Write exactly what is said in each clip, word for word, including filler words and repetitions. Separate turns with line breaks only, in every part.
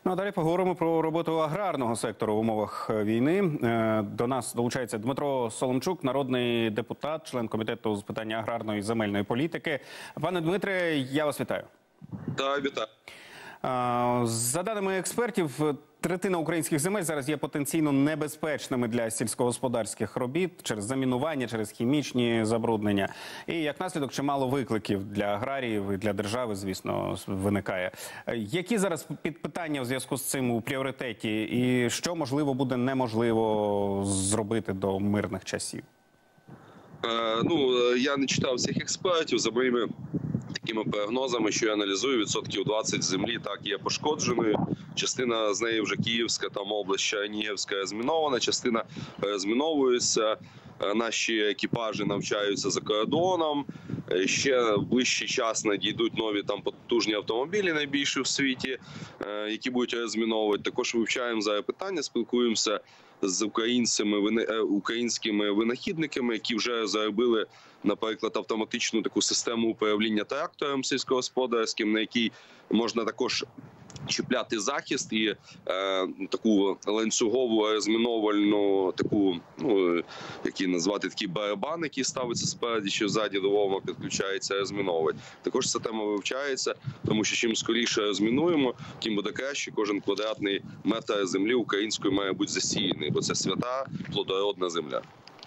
Ну а далі поговоримо про роботу аграрного сектору в умовах війни. До нас долучається Дмитро Соломчук, народний депутат, член комітету з питання аграрної і земельної політики. Пане Дмитре, я вас вітаю.
Так, вітаю.
За даними експертів, третина українських земель зараз є потенційно небезпечними для сільськогосподарських робіт через замінування, через хімічні забруднення. І як наслідок чимало викликів для аграріїв і для держави, звісно, виникає. Які зараз підпитання в зв'язку з цим у пріоритеті і що, можливо, буде неможливо зробити до мирних часів?
Е, ну, я не читав всіх експертів. За моїми такими прогнозами, що я аналізую, відсотків двадцять землі так є пошкодженою. Частина з неї вже Київська, там область Чернігівська змінована, частина зміновується. Наші екіпажі навчаються за кордоном. Ще в ближчий час надійдуть нові там потужні автомобілі, найбільші в світі, які будуть розміновувати. Також вивчаємо зараз питання, спілкуємося з українцями, українськими винахідниками, які вже заробили, наприклад, автоматичну таку систему управління трактором сільськогосподарським, на якій можна також чіпляти захист і е, таку ланцюгову розміновувальну, таку, ну, які назвати такі барабан, який ставиться спереді, що ззаді до вовма підключається, розміновувати. Також ця тема вивчається, тому що чим скоріше розмінуємо, тим буде краще. Кожен квадратний метр землі української має бути засіяний, бо це свята, плодородна земля.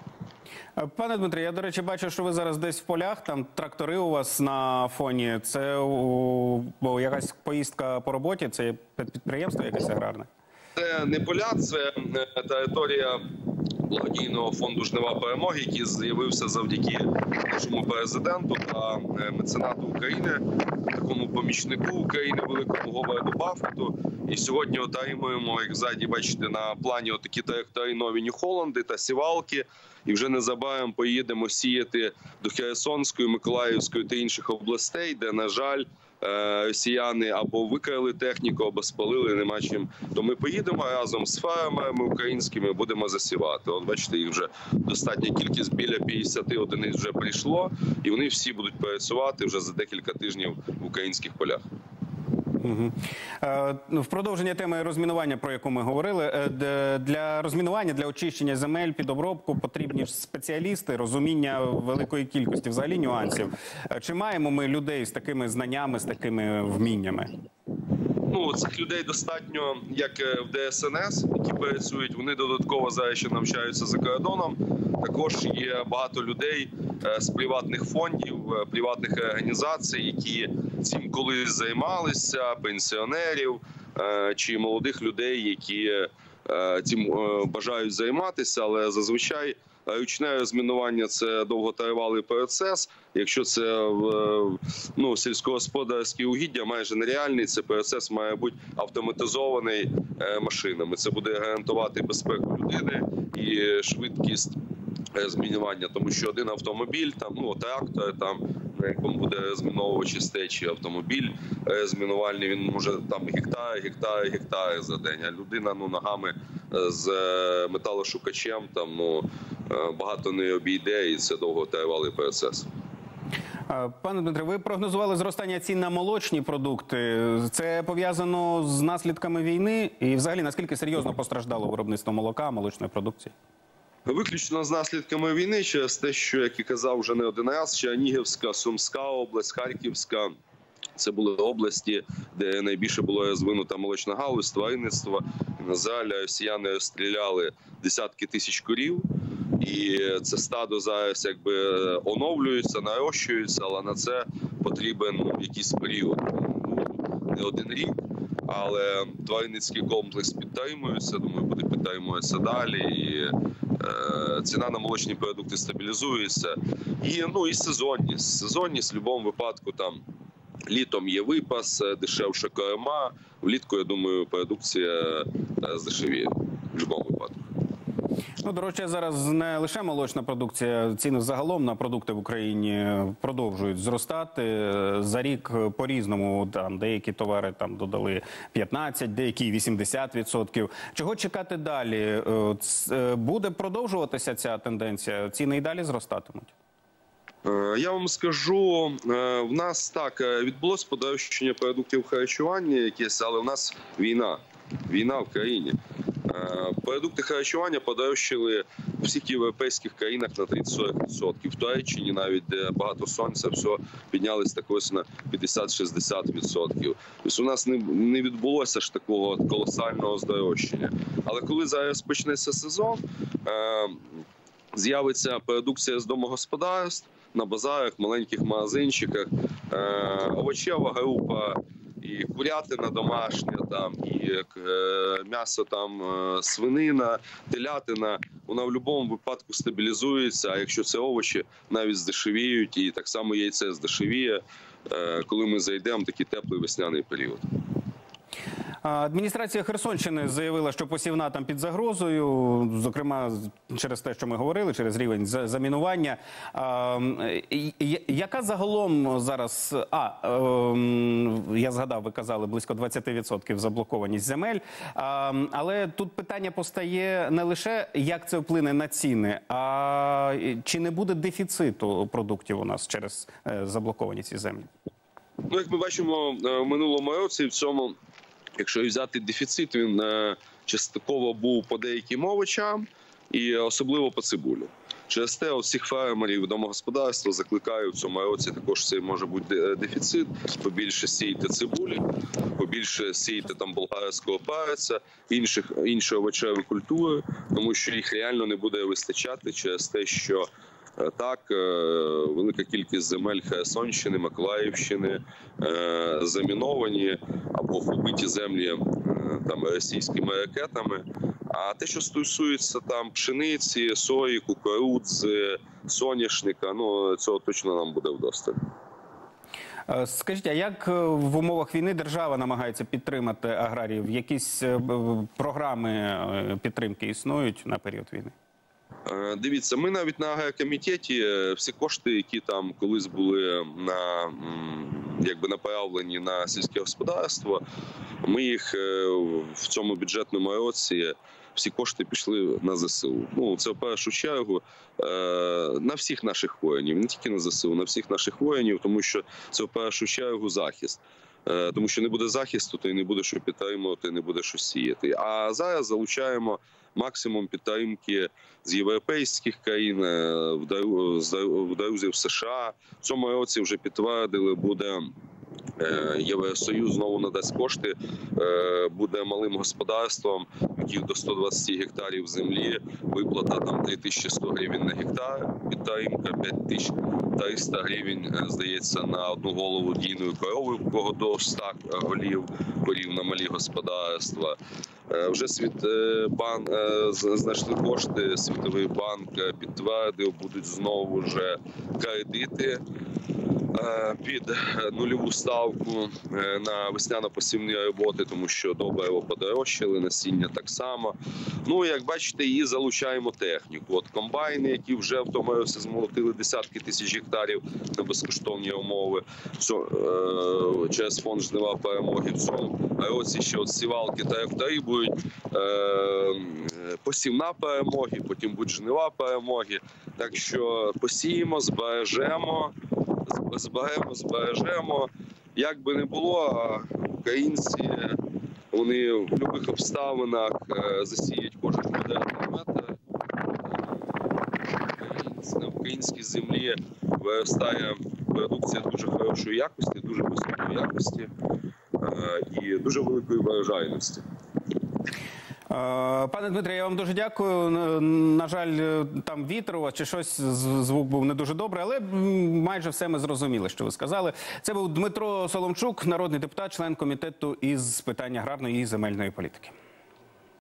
Пане Дмитре, я, до речі, бачу, що ви зараз десь в полях, там трактори у вас на фоні. Це о, о, якась поїздка по роботі, це підприємство якесь аграрне?
Це не поля, це територія благодійного фонду «Жнива перемоги», який з'явився завдяки нашому президенту та меценату України, такому помічнику України, великому Говарду Баффету. І сьогодні отримуємо, як ззаді бачите, на плані отакі трактори нові Нью-Холланди та сівалки. І вже незабаром поїдемо сіяти до Херсонської, Миколаївської та інших областей, де, на жаль, росіяни або викрали техніку, або спалили, нема чим. То ми поїдемо разом з фермерами українськими, будемо засівати. От бачите, їх вже достатня кількість, біля п'ятдесят одиниць вже прийшло, і вони всі будуть працювати вже за декілька тижнів в українських полях.
Угу. Е, в продовження теми розмінування, про яку ми говорили, е, для розмінування, для очищення земель під обробку потрібні ж спеціалісти, розуміння великої кількості взагалі нюансів. Е, чи маємо ми людей з такими знаннями, з такими вміннями?
Ну, цих людей достатньо, як в Де Ес Ен Ес, які працюють, вони додатково зараз ще навчаються за кордоном. Також є багато людей з приватних фондів, приватних організацій, які цим колись займалися, пенсіонерів чи молодих людей, які цим бажають займатися, але зазвичай ручне розмінування – це довготривалий процес. Якщо це ну, сільськогосподарські угіддя, майже нереальний, цей процес має бути автоматизований машинами. Це буде гарантувати безпеку людини і швидкість розмінування, тому що один автомобіль, там, ну, трактор, там, на якому буде розміновувач стечі, автомобіль розмінувальний, він може там гектари, гектари, гектари за день, а людина, ну, ногами з металошукачем там, ну, багато не обійде, і це довготривалий процес.
Пане Дмитре, ви прогнозували зростання цін на молочні продукти. Це пов'язано з наслідками війни? І взагалі, наскільки серйозно постраждало виробництво молока, молочної продукції?
Виключно з наслідками війни, через те, що, як і казав вже не один раз, Чернігівська, Сумська область, Харківська – це були області, де найбільше було розвинута молочна галузь, тваринництво. На жаль, росіяни розстріляли десятки тисяч корів, і це стадо зараз якби оновлюється, нарощується, але на це потрібен, ну, якийсь період, ну, не один рік. Але тваринницький комплекс підтримується, думаю, буде підтримуватися далі. І е, ціна на молочні продукти стабілізується. І, ну, і сезонність. Сезонність в будь-якому випадку там літом є випас, дешевша корма. Влітку, я думаю, продукція здешевіє в будь-якому випадку.
Ну, дорожча зараз не лише молочна продукція, ціни загалом на продукти в Україні продовжують зростати. За рік по-різному, там деякі товари там додали п'ятнадцять, деякі вісімдесят відсотків. Чого чекати далі? Буде продовжуватися ця тенденція? Ціни і далі зростатимуть?
Е, Я вам скажу, е, в нас так е, відбулося подорожчання продуктів харчування якесь, але в нас війна. Війна в країні. Е, Продукти харчування подорожчали в всіх європейських країнах на тридцять-сорок відсотків. В Туреччині навіть, де багато сонця, все піднялось так ось на п'ятдесят-шістдесят відсотків. Тобто у нас не, не відбулося ж такого колосального здорожчання. Але коли зараз почнеться сезон, е, з'явиться продукція з домогосподарств на базарах, маленьких магазинчиках, е, овочева група, і курятина домашня, там, і е, м'ясо там, е, свинина, телятина, вона в будь-якому випадку стабілізується, а якщо це овочі, навіть здешевіють, і так само яйце здешевіє, е, коли ми зайдемо в такий теплий весняний період.
Адміністрація Херсонщини заявила, що посівна там під загрозою, зокрема через те, що ми говорили, через рівень замінування. Яка загалом зараз, а, я згадав, ви казали, близько двадцять відсотків заблокованість земель, але тут питання постає не лише, як це вплине на ціни, а чи не буде дефіциту продуктів у нас через заблокованість цієї землі?
Ну, як ми бачимо, в минулому році в цьому, якщо взяти дефіцит, він частково був по деяким овочам і особливо по цибулі. Через те всіх фермерів домогосподарства закликаю в цьому році також це може бути дефіцит, побільше сійте цибулі, побільше сійте там болгарського перця, інших інші овочеві культури, тому що їх реально не буде вистачати через те, що так, велика кількість земель Херсонщини, Миколаївщини заміновані або вбиті землі там російськими ракетами. А те, що стосується там пшениці, сої, кукурудзи, соняшника, ну цього точно нам буде вдосталь.
Скажіть, а як в умовах війни держава намагається підтримати аграріїв? Якісь програми підтримки існують на період війни?
Дивіться, ми навіть на агрокомітеті всі кошти, які там колись були на, якби направлені на сільське господарство, ми їх в цьому бюджетному році, всі кошти пішли на ЗСУ. Ну, це в першу чергу на всіх наших воїнів, не тільки на ЗСУ, на всіх наших воїнів, тому що це в першу чергу захист. Тому що не буде захисту, то й не буде що підтримувати, не буде що сіяти. А зараз залучаємо максимум підтримки з європейських країн, в друзів США. В цьому році вже підтвердили, буде Євросоюз знову надасть кошти, буде малим господарством, яких до ста двадцяти гектарів землі, виплата там три тисячі сто гривень на гектар, підтримка п'ять тисяч триста гривень, здається, на одну голову дійної корови, в кого до ста голів, корів на малі господарства. Вже Світбанк знайшли кошти, Світовий банк підтвердив, будуть знову вже кредити під нульову ставку на весняно-посівні роботи, тому що добриво подорожчали, насіння так само. Ну, як бачите, і залучаємо техніку. От комбайни, які вже в тому році змолотили десятки тисяч гектарів на безкоштовні умови. Через фонд «Жнива перемоги» в цьому році ще от сівалки та трактори будуть, посівна перемоги, потім будуть жнива перемоги. Так що посіємо, збережемо, зберемо, збережемо. Як би не було, українці, вони в будь-яких обставинах засіють кожен квадратний метр. На українській землі виростає продукція дуже хорошої якості, дуже високої якості і дуже великої врожайності.
Пане Дмитре, я вам дуже дякую. На жаль, там вітер у вас чи щось, звук був не дуже добрий, але майже все ми зрозуміли, що ви сказали. Це був Дмитро Соломчук, народний депутат, член комітету із питань аграрної і земельної політики.